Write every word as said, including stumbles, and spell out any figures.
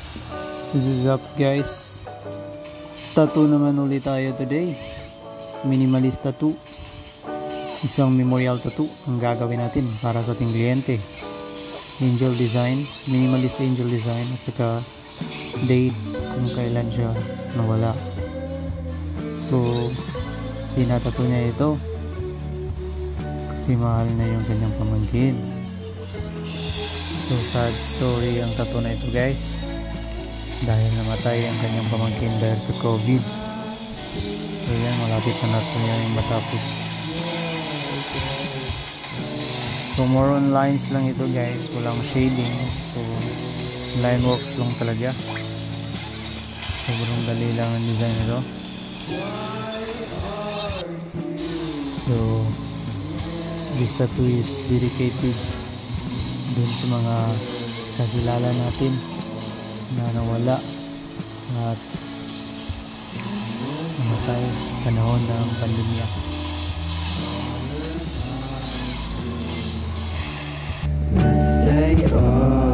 This is up guys. Tattoo naman ulit tayo today. Minimalist tattoo. Isang memorial tattoo ang gagawin natin para sa ating kliyente. Angel design, minimalist angel design at saka date kung kailan siya nawala. So pinatato niya ito kasi mahal na yung kanyang pamangkin. So sad story ang tattoo na ito guys, dahil namatay ang kanyang pamangkin dahil sa COVID. So yan, malapit na natin yan matapos. So more on lines lang ito guys, walang shading. So line works lang talaga. Sobrang dali lang ang design nito. So this tattoo is dedicated dun sa mga kakilala natin na nawala at namatay panahon ng pandemya. Stay on.